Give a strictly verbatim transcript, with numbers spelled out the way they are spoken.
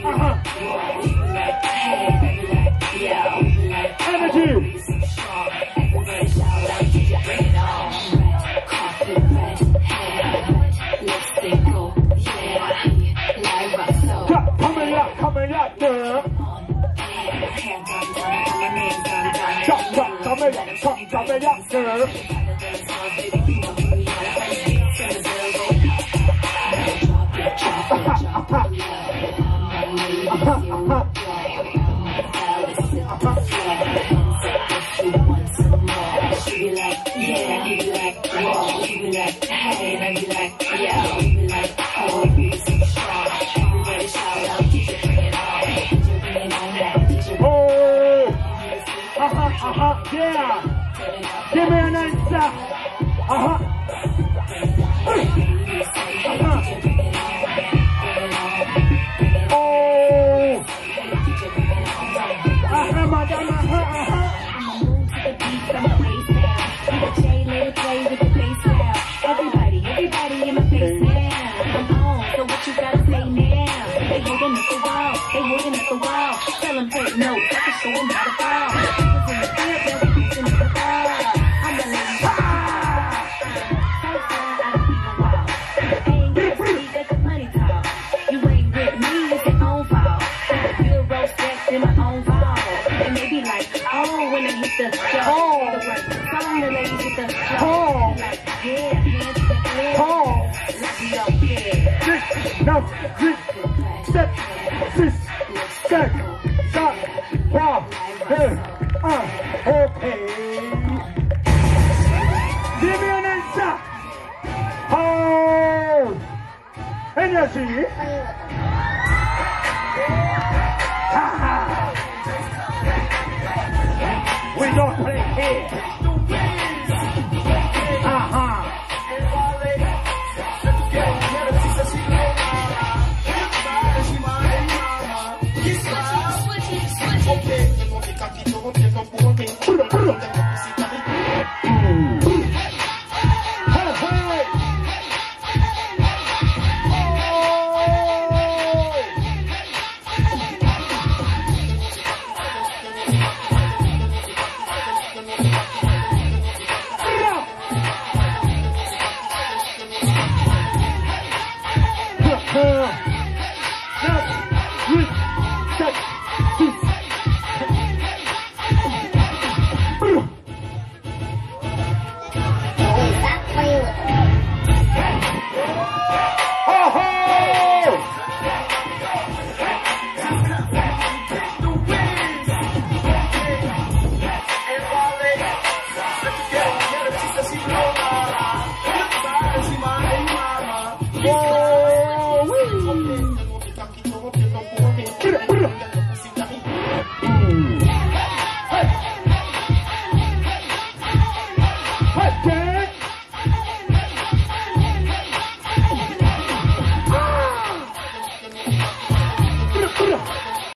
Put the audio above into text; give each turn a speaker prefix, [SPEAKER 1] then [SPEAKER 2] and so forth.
[SPEAKER 1] Energy. Kamelia, Kamelia, girl. Kamelia, Kamelia, girl. She be like, yeah, he be like, whoa, he be like, hey, and I be like, yeah, we be like, oh, we be so strong. Everybody shout out, D J bring it on, D J bring it on now, D J. Oh, uh-huh, uh-huh, yeah. Give me an answer. Uh-huh. Uh-huh. Oh. Uh-huh, madam, uh-huh, uh-huh. Everybody, everybody in my face now. I'm on, so what you gotta say now? They holding up the wall, they holding up the wall. Tell them take notes, I can show them how to fall. People's in the field, they'll be using the ball. I'm the lady. So far, I don't even walk. Ain't with me, that's the money talk. You ain't with me, it's your own fault. Got a euro steps in my own ball. And they be like, oh, when they hit the show. Oh, the right song, the ladies hit the show. Oh, like, yeah. Oh, six, now, six, step, six, step, stop, wow, hey, uh, okay. Give me an answer. Oh, energy. We don't play here.